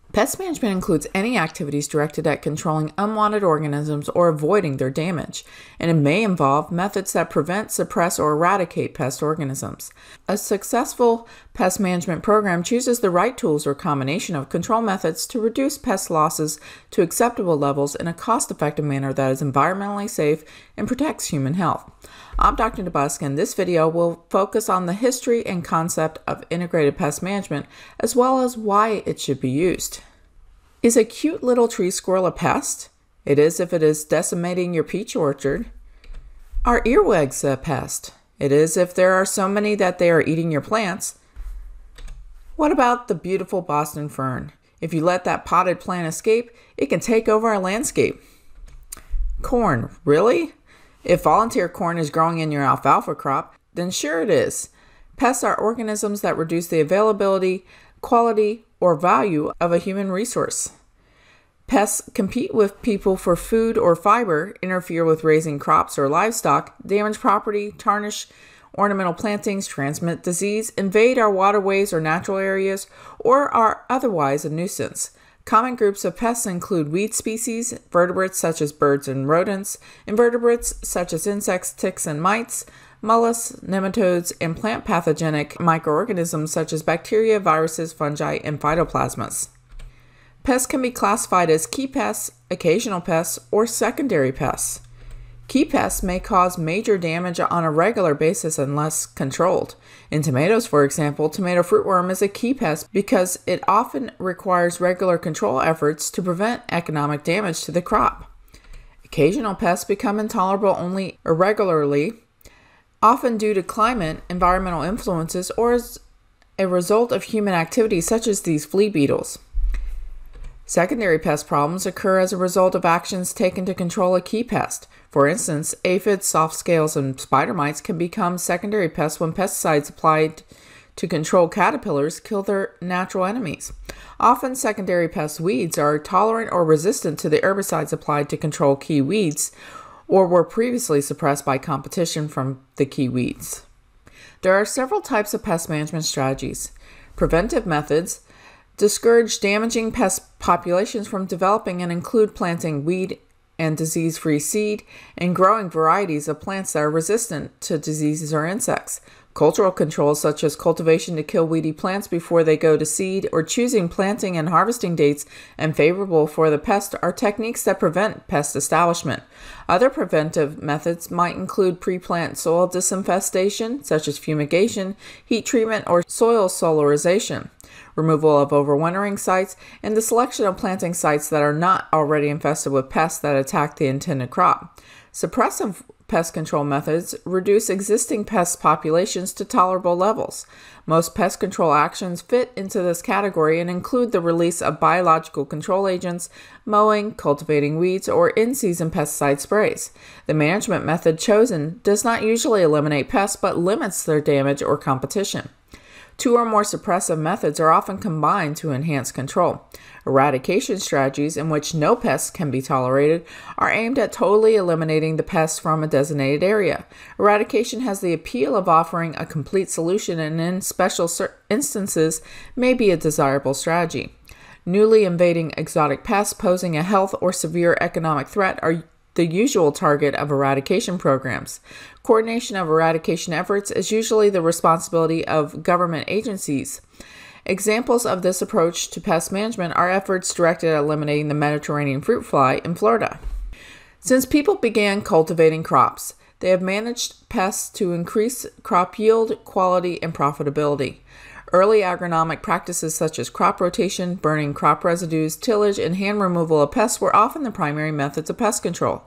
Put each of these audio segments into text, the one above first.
Pest management includes any activities directed at controlling unwanted organisms or avoiding their damage, and it may involve methods that prevent, suppress, or eradicate pest organisms. A successful pest management program chooses the right tools or combination of control methods to reduce pest losses to acceptable levels in a cost-effective manner that is environmentally safe and protects human health. I'm Dr. DeBusk, and this video will focus on the history and concept of integrated pest management, as well as why it should be used. Is a cute little tree squirrel a pest? It is if it is decimating your peach orchard. Are earwigs a pest? It is if there are so many that they are eating your plants. What about the beautiful Boston fern? If you let that potted plant escape, it can take over our landscape. Corn, really? If volunteer corn is growing in your alfalfa crop, then sure it is. Pests are organisms that reduce the availability, quality, or value of a human resource. Pests compete with people for food or fiber, interfere with raising crops or livestock, damage property, tarnish ornamental plantings, transmit disease, invade our waterways or natural areas, or are otherwise a nuisance. Common groups of pests include weed species, vertebrates such as birds and rodents, invertebrates such as insects, ticks, and mites, mollusks, nematodes, and plant pathogenic microorganisms such as bacteria, viruses, fungi, and phytoplasmas. Pests can be classified as key pests, occasional pests, or secondary pests. Key pests may cause major damage on a regular basis unless controlled. In tomatoes, for example, tomato fruitworm is a key pest because it often requires regular control efforts to prevent economic damage to the crop. Occasional pests become intolerable only irregularly, often due to climate, environmental influences, or as a result of human activities such as these flea beetles. Secondary pest problems occur as a result of actions taken to control a key pest. For instance, aphids, soft scales, and spider mites can become secondary pests when pesticides applied to control caterpillars kill their natural enemies. Often, secondary pest weeds are tolerant or resistant to the herbicides applied to control key weeds, or were previously suppressed by competition from the key weeds. There are several types of pest management strategies. Preventive methods discourage damaging pest populations from developing and include planting weed and disease-free seed and growing varieties of plants that are resistant to diseases or insects. Cultural controls such as cultivation to kill weedy plants before they go to seed or choosing planting and harvesting dates unfavorable for the pest are techniques that prevent pest establishment. Other preventive methods might include pre-plant soil disinfestation such as fumigation, heat treatment, or soil solarization, removal of overwintering sites, and the selection of planting sites that are not already infested with pests that attack the intended crop. Suppressive pest control methods reduce existing pest populations to tolerable levels. Most pest control actions fit into this category and include the release of biological control agents, mowing, cultivating weeds, or in-season pesticide sprays. The management method chosen does not usually eliminate pests but limits their damage or competition. Two or more suppressive methods are often combined to enhance control. Eradication strategies, in which no pests can be tolerated, are aimed at totally eliminating the pests from a designated area. Eradication has the appeal of offering a complete solution and in special instances may be a desirable strategy. Newly invading exotic pests posing a health or severe economic threat are the usual target of eradication programs. Coordination of eradication efforts is usually the responsibility of government agencies. Examples of this approach to pest management are efforts directed at eliminating the Mediterranean fruit fly in Florida. Since people began cultivating crops, they have managed pests to increase crop yield, quality, and profitability. Early agronomic practices such as crop rotation, burning crop residues, tillage, and hand removal of pests were often the primary methods of pest control.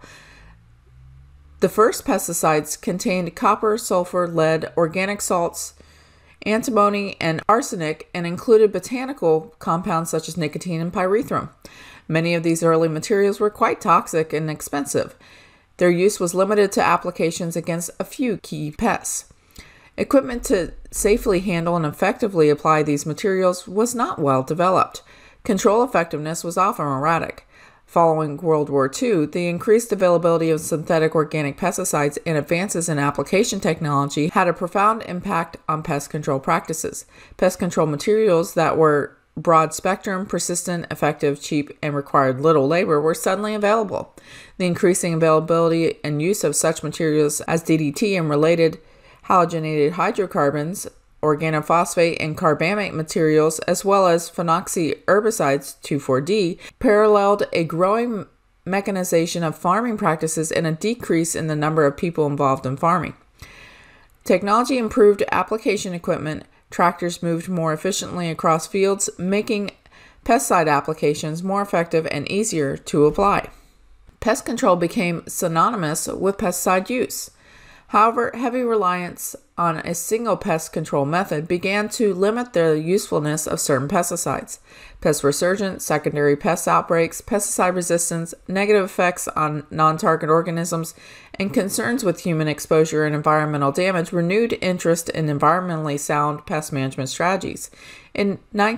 The first pesticides contained copper, sulfur, lead, organic salts, antimony, and arsenic, and included botanical compounds such as nicotine and pyrethrum. Many of these early materials were quite toxic and expensive. Their use was limited to applications against a few key pests. Equipment to safely handle and effectively apply these materials was not well developed. Control effectiveness was often erratic. Following World War II, the increased availability of synthetic organic pesticides and advances in application technology had a profound impact on pest control practices. Pest control materials that were broad spectrum, persistent, effective, cheap, and required little labor were suddenly available. The increasing availability and use of such materials as DDT and related halogenated hydrocarbons, organophosphate, and carbamate materials, as well as phenoxy herbicides 2,4-D, paralleled a growing mechanization of farming practices and a decrease in the number of people involved in farming. Technology improved application equipment. Tractors moved more efficiently across fields, making pesticide applications more effective and easier to apply. Pest control became synonymous with pesticide use. However, heavy reliance on a single pest control method began to limit the usefulness of certain pesticides. Pest resurgence, secondary pest outbreaks, pesticide resistance, negative effects on non-target organisms, and concerns with human exposure and environmental damage renewed interest in environmentally sound pest management strategies. In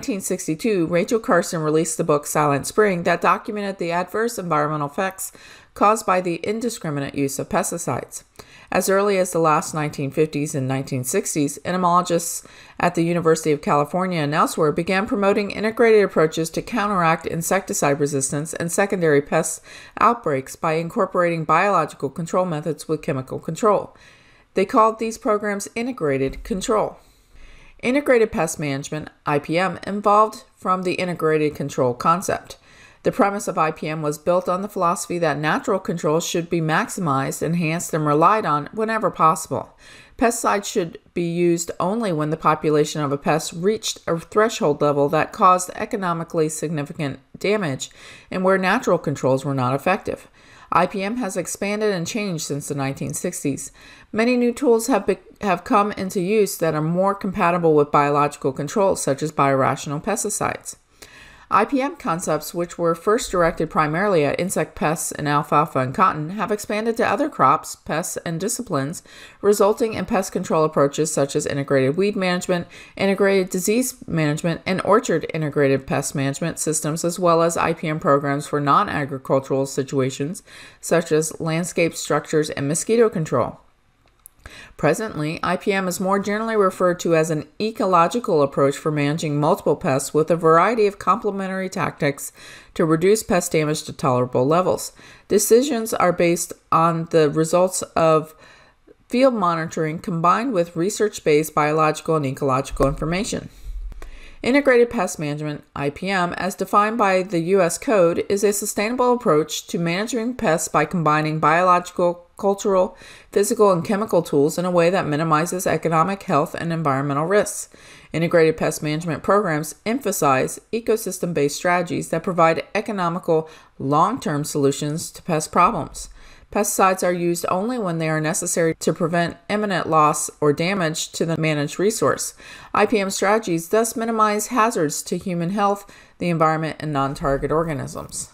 1962, Rachel Carson released the book Silent Spring that documented the adverse environmental effects caused by the indiscriminate use of pesticides. As early as the last 1950s and 1960s, entomologists at the University of California and elsewhere began promoting integrated approaches to counteract insecticide resistance and secondary pest outbreaks by incorporating biological control methods with chemical control. They called these programs integrated control. Integrated pest management, IPM, evolved from the integrated control concept. The premise of IPM was built on the philosophy that natural controls should be maximized, enhanced, and relied on whenever possible. Pesticides should be used only when the population of a pest reached a threshold level that caused economically significant damage and where natural controls were not effective. IPM has expanded and changed since the 1960s. Many new tools have come into use that are more compatible with biological controls, such as biorational pesticides. IPM concepts, which were first directed primarily at insect pests in alfalfa and cotton, have expanded to other crops, pests, and disciplines, resulting in pest control approaches such as integrated weed management, integrated disease management, and orchard integrated pest management systems, as well as IPM programs for non-agricultural situations such as landscape structures and mosquito control. Presently, IPM is more generally referred to as an ecological approach for managing multiple pests with a variety of complementary tactics to reduce pest damage to tolerable levels. Decisions are based on the results of field monitoring combined with research-based biological and ecological information. Integrated pest management, IPM, as defined by the U.S. Code, is a sustainable approach to managing pests by combining biological, cultural, physical, and chemical tools in a way that minimizes economic, health, and environmental risks. Integrated pest management programs emphasize ecosystem-based strategies that provide economical, long-term solutions to pest problems. Pesticides are used only when they are necessary to prevent imminent loss or damage to the managed resource. IPM strategies thus minimize hazards to human health, the environment, and non-target organisms.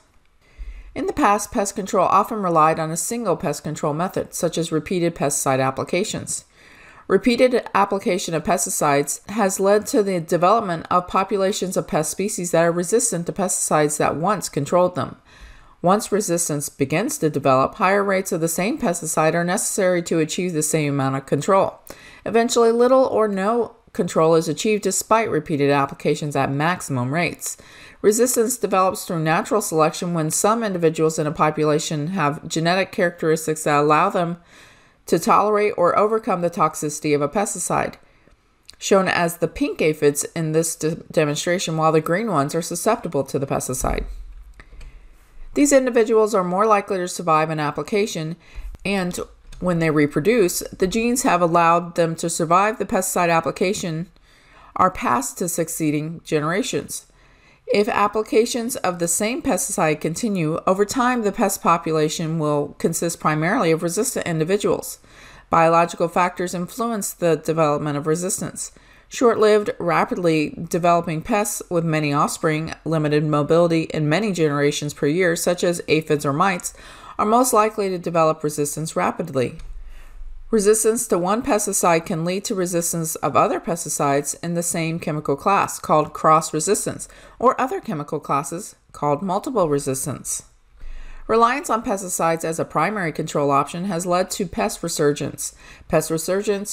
In the past, pest control often relied on a single pest control method, such as repeated pesticide applications. Repeated application of pesticides has led to the development of populations of pest species that are resistant to pesticides that once controlled them. Once resistance begins to develop, higher rates of the same pesticide are necessary to achieve the same amount of control. Eventually, little or no control is achieved despite repeated applications at maximum rates. Resistance develops through natural selection when some individuals in a population have genetic characteristics that allow them to tolerate or overcome the toxicity of a pesticide, shown as the pink aphids in this demonstration, while the green ones are susceptible to the pesticide. These individuals are more likely to survive an application, and when they reproduce, the genes have allowed them to survive the pesticide application are passed to succeeding generations. If applications of the same pesticide continue, over time the pest population will consist primarily of resistant individuals. Biological factors influence the development of resistance. Short-lived, rapidly developing pests with many offspring, limited mobility, and many generations per year, such as aphids or mites, are most likely to develop resistance rapidly. Resistance to one pesticide can lead to resistance of other pesticides in the same chemical class, called cross-resistance, or other chemical classes, called multiple resistance. Reliance on pesticides as a primary control option has led to pest resurgence. Pest resurgence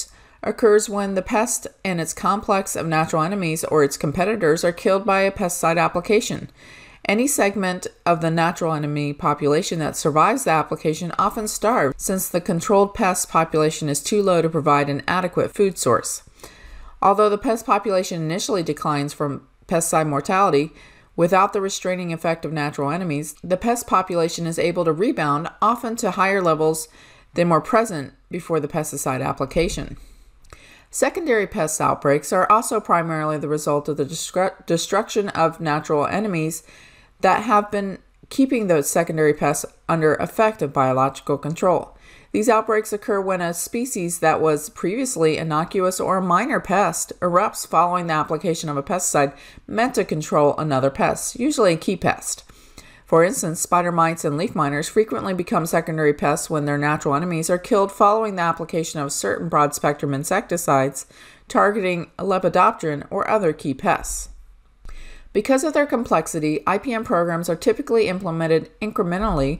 occurs when the pest and its complex of natural enemies or its competitors are killed by a pesticide application. Any segment of the natural enemy population that survives the application often starves, since the controlled pest population is too low to provide an adequate food source. Although the pest population initially declines from pesticide mortality, without the restraining effect of natural enemies, the pest population is able to rebound, often to higher levels than were present before the pesticide application. Secondary pest outbreaks are also primarily the result of the destruction of natural enemies that have been keeping those secondary pests under effective biological control. These outbreaks occur when a species that was previously innocuous or a minor pest erupts following the application of a pesticide meant to control another pest, usually a key pest. For instance, spider mites and leaf miners frequently become secondary pests when their natural enemies are killed following the application of certain broad-spectrum insecticides targeting Lepidopteran or other key pests. Because of their complexity, IPM programs are typically implemented incrementally,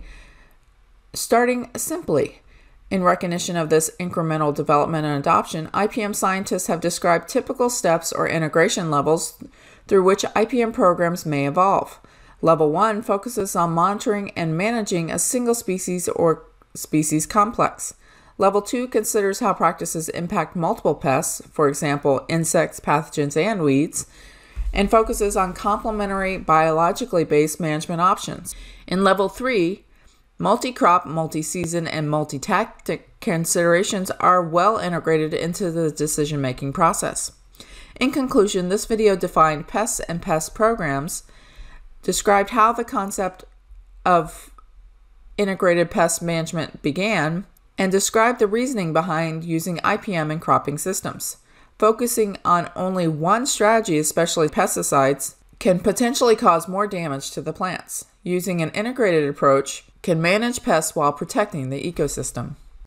starting simply. In recognition of this incremental development and adoption, IPM scientists have described typical steps or integration levels through which IPM programs may evolve. Level 1 focuses on monitoring and managing a single species or species complex. Level 2 considers how practices impact multiple pests, for example, insects, pathogens, and weeds, and focuses on complementary biologically based management options. In Level 3, multi-crop, multi-season, and multi-tactic considerations are well integrated into the decision-making process. In conclusion, this video defined pests and pest programs, described how the concept of integrated pest management began, and described the reasoning behind using IPM in cropping systems. Focusing on only one strategy, especially pesticides, can potentially cause more damage to the plants. Using an integrated approach can manage pests while protecting the ecosystem.